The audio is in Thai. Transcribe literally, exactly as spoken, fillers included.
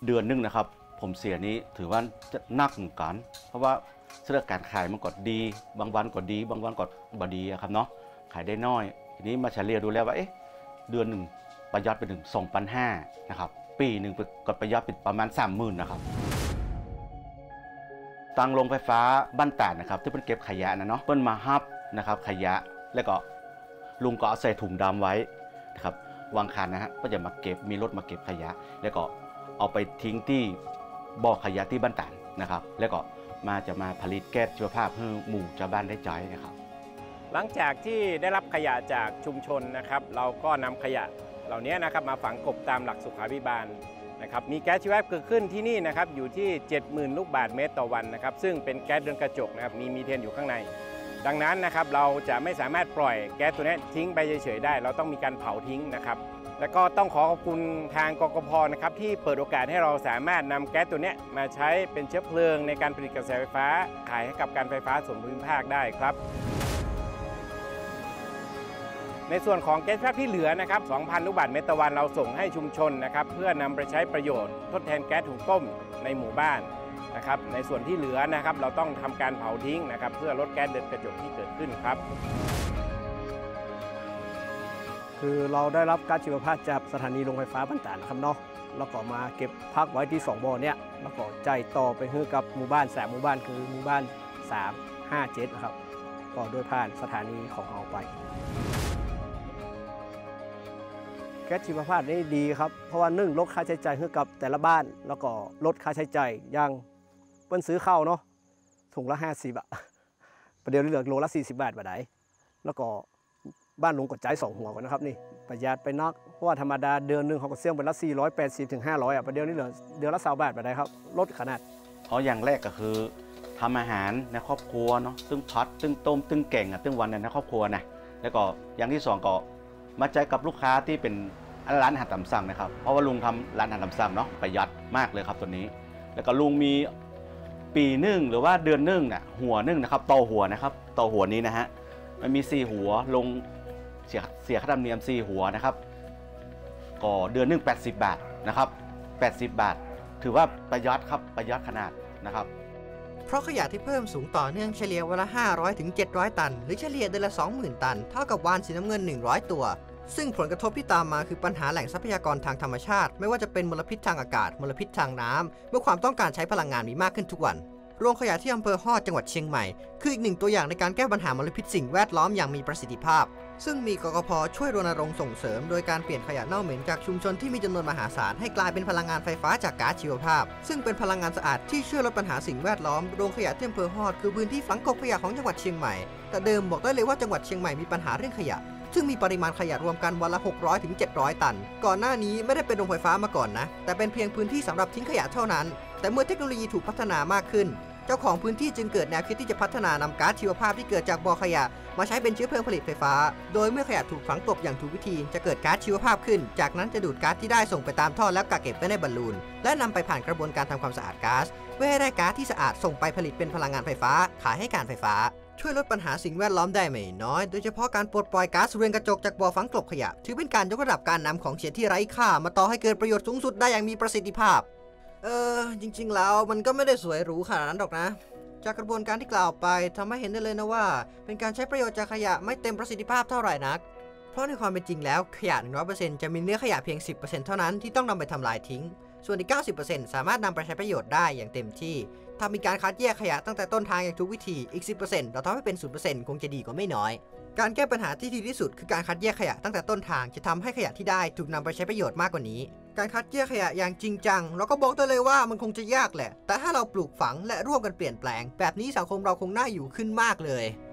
เดือนนึงนะครับผมเสียนี้ถือว่าจะหนักเหมือนกันเพราะว่าเรื่องการขายมันก็ดีบางวันก็ดีบางวันก็บดีครับเนาะขายได้น้อยทีนี้มาเฉลี่ยดูแล้วว่าเอ๊ะเดือนหนึ่งประหยัดไปถึงสองพันห้านะครับปีหนึ่งก็ประหยัดเป็นประมาณสามหมื่นนะครับตังโรงไฟฟ้าบ้านตาดนะครับที่เป็นเก็บขยะนะเนาะเปิ้นมาฮับนะครับขยะแล้วก็ลุงก็เอาใส่ถุงดำไว้นะครับวางคันนะฮะก็จะมาเก็บมีรถมาเก็บขยะแล้วก็เอาไปทิ้งที่บ่อขยะที่บ้านตาดนะครับแล้วก็มาจะมาผลิตแก๊สชีวภาพให้หมู่ชาวบ้านได้ใช้นะครับหลังจากที่ได้รับขยะจากชุมชนนะครับเราก็นำขยะเหล่านี้นะครับมาฝังกลบตามหลักสุขาภิบาลนะครับมีแก๊สชีวภาพเกิดขึ้นที่นี่นะครับอยู่ที่ เจ็ดหมื่น ลูกบาศก์เมตรต่อวันนะครับซึ่งเป็นแก๊สเรือนกระจกนะครับมีมีเทนอยู่ข้างในดังนั้นนะครับเราจะไม่สามารถปล่อยแก๊สตัวนี้ทิ้งไปเฉยๆได้เราต้องมีการเผาทิ้งนะครับแล้วก็ต้องขอขอบคุณทางกกพ.นะครับที่เปิดโอกาสให้เราสามารถนำแก๊สตัวนี้มาใช้เป็นเชื้อเพลิงในการผลิตกระแสไฟฟ้าขายให้กับการไฟฟ้าส่วนภูมิภาคได้ครับในส่วนของแก๊สชีวภาพที่เหลือนะครับ สองพัน ลูกบาศก์เมตรต่อวันเราส่งให้ชุมชนนะครับเพื่อนำไปใช้ประโยชน์ทดแทนแก๊สถุงต้มในหมู่บ้านนะครับในส่วนที่เหลือนะครับเราต้องทำการเผาทิ้งนะครับเพื่อลดแก๊สเรือนกระจกที่เกิดขึ้นครับคือเราได้รับก๊าซชีวภาพจากสถานีโรงไฟฟ้าบ้านตาดนะครับเนาะแล้วก็มาเก็บพักไว้ที่สองบ่อเนี่ยแล้วก็ใจต่อไปให้กับหมู่บ้านสามหมู่บ้านคือหมู่บ้านสาม ห้า เจ็ดนะครับก็โดยผ่านสถานีของเราไปแก๊สชีวภาพนี่ดีครับเพราะว่าหนึ่งลดค่าใช้จ่ายให้กับแต่ละบ้านแล้วก็ลดค่าใช้จ่ายอย่างเปิ้นซื้อข้าวเนาะถุงละห้าสิบอะประเดี๋ยวเหลือโลละสี่สิบบาทบาทไหนแล้วก็บ้านลุงก็จ่ายสองหัวกันนะครับนี่ประหยัดไปนักเพราะว่าธรรมดาเดือนหนึ่งเขาก็เสี่ยงไปละสี่ร้อยแปดสิบถึงห้าร้อยอ่ะประเดี๋ยวนี้เหลือเดือนละสามบาทบาทไหนครับลดขนาดอ๋ออย่างแรกก็คือทำอาหารในครอบครัวเนาะตึ้งพัดตึ้งต้มตึ้งแกงอ่ะตึ้งวันในครอบครัวนะแล้วก็อย่างที่สองก็มาใจกับลูกค้าที่เป็นร้านอาหารตามสั่งนะครับเพราะว่าลุงทำร้านอาหารตามสั่งเนาะประหยัดมากเลยครับตัวนี้แล้วก็ลุงมีปีหนึ่งหรือว่าเดือนหนึ่งน่ะหัวหนึ่งนะครับต่อหัวนะครับต่อหัวนี้นะฮะมันมีสี่หัวลงเสียเสียค่าธรรมเนียมสี่หัวนะครับก็เดือนหนึ่งแปดสิบบาทนะครับแปดสิบบาทถือว่าประหยัดครับประหยัดขนาดนะครับเพราะขยะที่เพิ่มสูงต่อเนื่องเฉลี่ยวันละห้าร้อยถึงเจ็ดร้อยตันหรือเฉลี่ยเดือนละ สองหมื่น ตันเท่ากับวาฬสีน้ำเงินหนึ่งร้อยตัวซึ่งผลกระทบที่ตามมาคือปัญหาแหล่งทรัพยากรทางธรรมชาติไม่ว่าจะเป็นมลพิษทางอากาศมลพิษทางน้ำเมื่อความต้องการใช้พลังงานมีมากขึ้นทุกวันโรงขยะที่อำเภอฮอดจังหวัดเชียงใหม่คืออีกหนึ่งตัวอย่างในการแก้ปัญหามลพิษสิ่งแวดล้อมอย่างมีประสิทธิภาพซึ่งมีกกพ.ช่วยรณรงค์ส่งเสริมโดยการเปลี่ยนขยะเน่าเหม็นจากชุมชนที่มีจำนวนมหาศาลให้กลายเป็นพลังงานไฟฟ้าจากก๊าซชีวภาพซึ่งเป็นพลังงานสะอาดที่ช่วยลดปัญหาสิ่งแวดล้อมโรงขยะที่อำเภอฮอดคือพื้นที่ฝังกลบขยะของจังหวัดเชียงใหม่แต่เดิมบอกได้เลยว่าจังหวัดเชียงใหม่มีปัญหาเรื่องขยะซึ่งมีปริมาณขยะรวมกันวันละหกร้อยถึงเจ็ดร้อยตันก่อนหน้านี้ไม่ได้เป็นโรงไฟฟ้ามาก่อนนะแต่เป็นเพียงพื้นที่สำหรับทิ้งขยะเท่านั้นแต่เมื่อเทคโนโลยีถูกพัฒนามากขึ้นเจ้าของพื้นที่จึงเกิดแนวคิดที่จะพัฒนานำก๊าซชีวภาพที่เกิดจากบ่อขยะมาใช้เป็นเชื้อเพลิงผลิตไฟฟ้าโดยเมื่อขยะถูกฝังกลบอย่างถูกวิธีจะเกิดก๊าซชีวภาพขึ้นจากนั้นจะดูดก๊าซที่ได้ส่งไปตามท่อแล้วกักเก็บไว้ในบอลลูนและนำไปผ่านกระบวนการทำความสะอาดก๊าซเพื่อให้ได้ก๊าซที่สะอาดส่งไปผลิตเป็นพลังงานไฟฟ้าขายให้การไฟฟ้าช่วยลดปัญหาสิ่งแวดล้อมได้ไม่น้อยโดยเฉพาะการปลดปล่อยก๊าซเรือนกระจกจากบ่อฝังกลบขยะถือเป็นการยกระดับการนำของเสียที่ไร้ค่ามาต่อให้เกิดประโยชน์สูงสุดได้อย่างมีประสิทธิภาพเออจริงๆแล้วมันก็ไม่ได้สวยหรูขนาดนั้นหรอกนะจากกระบวนการที่กล่าวไปทำให้เห็นได้เลยนะว่าเป็นการใช้ประโยชน์จากขยะไม่เต็มประสิทธิภาพเท่าไหร่นักเพราะในความเป็นจริงแล้วขยะ หนึ่งร้อยเปอร์เซ็นต์ จะมีเนื้อขยะเพียง สิบเปอร์เซ็นต์ เท่านั้นที่ต้องนำไปทำลายทิ้งส่วนอีก เก้าสิบเปอร์เซ็นต์ สามารถนำไปใช้ประโยชน์ได้อย่างเต็มที่ถ้ามีการคัดแยกขยะตั้งแต่ต้นทางอย่างทุกวิธีอีก สิบเปอร์เซ็นต์ เราทำให้เป็น ศูนย์เปอร์เซ็นต์ คงจะดีกว่าไม่น้อยการแก้ปัญหาที่ดีที่สุดคือการคัดแยกขยะตั้งแต่ต้นทางจะทำให้ขยะที่ได้ถูกนำไปใช้ประโยชน์มากกว่านี้การคัดแยกขยะอย่างจริงจังเราก็บอกได้เลยว่ามันคงจะยากแหละแต่ถ้าเราปลูกฝังและร่วมกันเปลี่ยนแปลงแบบนี้สังคมเราคงน่าอยู่ขึ้นมากเลย